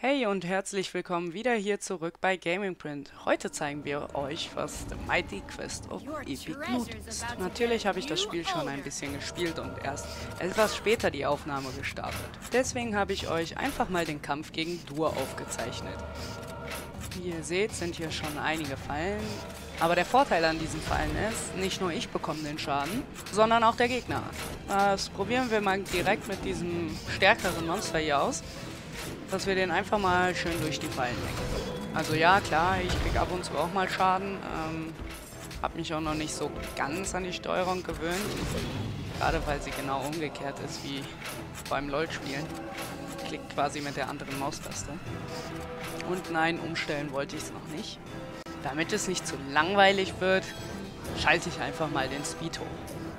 Hey und herzlich willkommen wieder hier zurück bei Gaming Print. Heute zeigen wir euch, was The Mighty Quest of Epic Loot ist. Natürlich habe ich das Spiel schon ein bisschen gespielt und erst etwas später die Aufnahme gestartet. Deswegen habe ich euch einfach mal den Kampf gegen Dur aufgezeichnet. Wie ihr seht, sind hier schon einige Fallen. Aber der Vorteil an diesen Fallen ist, nicht nur ich bekomme den Schaden, sondern auch der Gegner. Das probieren wir mal direkt mit diesem stärkeren Monster hier aus, dass wir den einfach mal schön durch die Fallen lenken. Also ja, klar, ich krieg ab und zu auch mal Schaden. Hab mich auch noch nicht so ganz an die Steuerung gewöhnt. Gerade weil sie genau umgekehrt ist wie beim LOL-Spielen. Klickt quasi mit der anderen Maustaste. Und nein, umstellen wollte ich es noch nicht. Damit es nicht zu langweilig wird, schalte ich einfach mal den Speed hoch.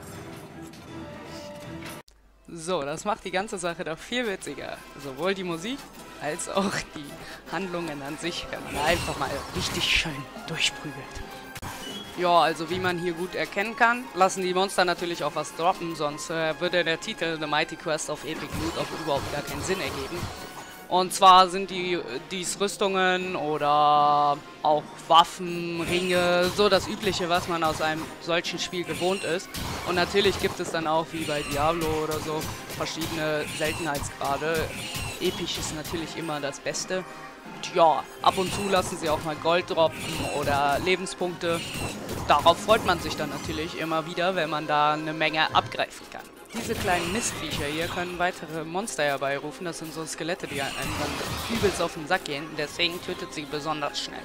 So, das macht die ganze Sache doch viel witziger. Sowohl die Musik als auch die Handlungen an sich, wenn man einfach mal richtig schön durchprügelt. Ja, also wie man hier gut erkennen kann, lassen die Monster natürlich auch was droppen, sonst würde der Titel The Mighty Quest of Epic Loot auch überhaupt gar keinen Sinn ergeben. Und zwar sind dies Rüstungen oder auch Waffen, Ringe, so das Übliche, was man aus einem solchen Spiel gewohnt ist. Und natürlich gibt es dann auch, wie bei Diablo oder so, verschiedene Seltenheitsgrade. Episch ist natürlich immer das Beste. Tja, ab und zu lassen sie auch mal Gold droppen oder Lebenspunkte. Darauf freut man sich dann natürlich immer wieder, wenn man da eine Menge abgreifen kann. Diese kleinen Mistviecher hier können weitere Monster herbeirufen. Das sind so Skelette, die einem dann übelst auf den Sack gehen. Deswegen tötet sie besonders schnell.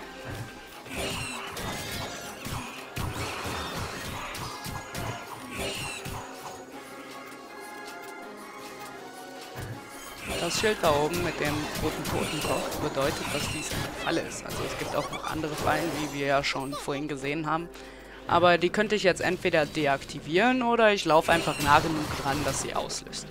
Das Schild da oben mit dem roten Totenkopf bedeutet, dass dies eine Falle ist. Also es gibt auch noch andere Fallen, wie wir ja schon vorhin gesehen haben. Aber die könnte ich jetzt entweder deaktivieren oder ich laufe einfach nah genug dran, dass sie auslöst.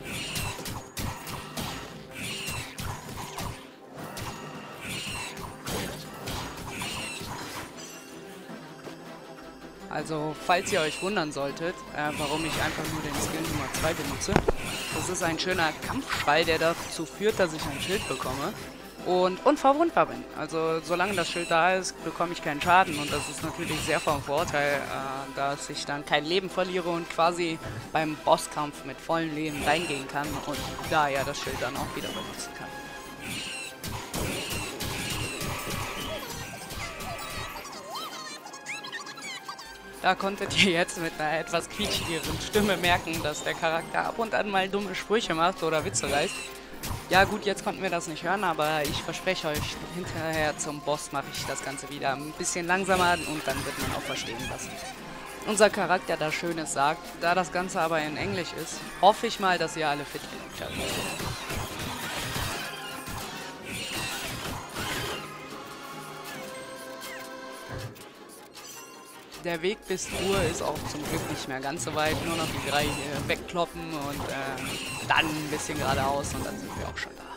Also, falls ihr euch wundern solltet, warum ich einfach nur den Skill Nummer 2 benutze, das ist ein schöner Kampfschwall, der dazu führt, dass ich ein Schild bekomme und unverwundbar bin. Also solange das Schild da ist, bekomme ich keinen Schaden und das ist natürlich sehr vom Vorteil, dass ich dann kein Leben verliere und quasi beim Bosskampf mit vollem Leben reingehen kann und da ja das Schild dann auch wieder benutzen kann. Da konntet ihr jetzt mit einer etwas quietschigeren Stimme merken, dass der Charakter ab und an mal dumme Sprüche macht oder Witze reißt. Ja gut, jetzt konnten wir das nicht hören, aber ich verspreche euch, hinterher zum Boss mache ich das Ganze wieder ein bisschen langsamer und dann wird man auch verstehen, was unser Charakter da Schönes sagt. Da das Ganze aber in Englisch ist, hoffe ich mal, dass ihr alle fit genug habt. Der Weg bis Dur ist auch zum Glück nicht mehr ganz so weit, nur noch die 3 wegkloppen und dann ein bisschen geradeaus und dann sind wir auch schon da.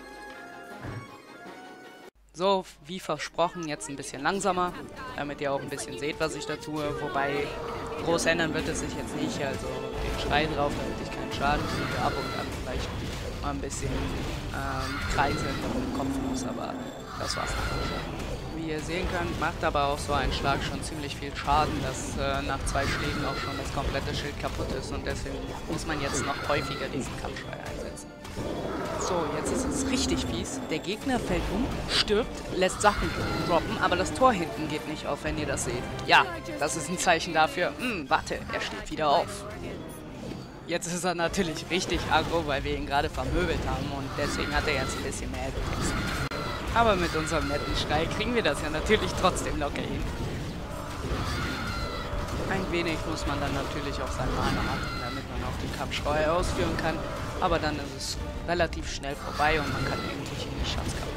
So, wie versprochen, jetzt ein bisschen langsamer, damit ihr auch ein bisschen seht, was ich da tue, wobei groß ändern wird es sich jetzt nicht, also den Schrei drauf, damit ich keinen Schaden kriege, ab und an vielleicht mal ein bisschen kreisen und Kopf los, aber das war's dann schon. Wie ihr sehen könnt, macht aber auch so ein Schlag schon ziemlich viel Schaden, dass nach 2 Schlägen auch schon das komplette Schild kaputt ist und deswegen muss man jetzt noch häufiger diesen Kampfschrei einsetzen. So, jetzt ist es richtig fies. Der Gegner fällt um, stirbt, lässt Sachen droppen, aber das Tor hinten geht nicht auf, wenn ihr das seht. Ja, das ist ein Zeichen dafür. Warte, er steht wieder auf. Jetzt ist er natürlich richtig aggro, weil wir ihn gerade vermöbelt haben und deswegen hat er jetzt ein bisschen mehr Epics. Aber mit unserem netten Schrei kriegen wir das ja natürlich trotzdem locker hin. Ein wenig muss man dann natürlich auch seine Mana machen, damit man auch den Kampfschrei ausführen kann. Aber dann ist es relativ schnell vorbei und man kann endlich in die Schatzkammer.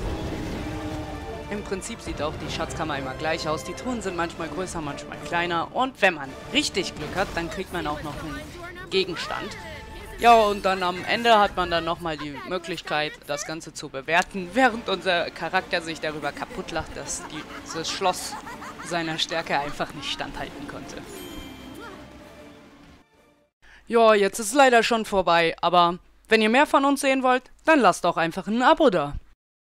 Im Prinzip sieht auch die Schatzkammer immer gleich aus. Die Truhen sind manchmal größer, manchmal kleiner. Und wenn man richtig Glück hat, dann kriegt man auch noch einen Gegenstand. Ja, und dann am Ende hat man dann nochmal die Möglichkeit, das Ganze zu bewerten, während unser Charakter sich darüber kaputt lacht, dass dieses Schloss seiner Stärke einfach nicht standhalten konnte. Ja, jetzt ist es leider schon vorbei, aber wenn ihr mehr von uns sehen wollt, dann lasst doch einfach ein Abo da.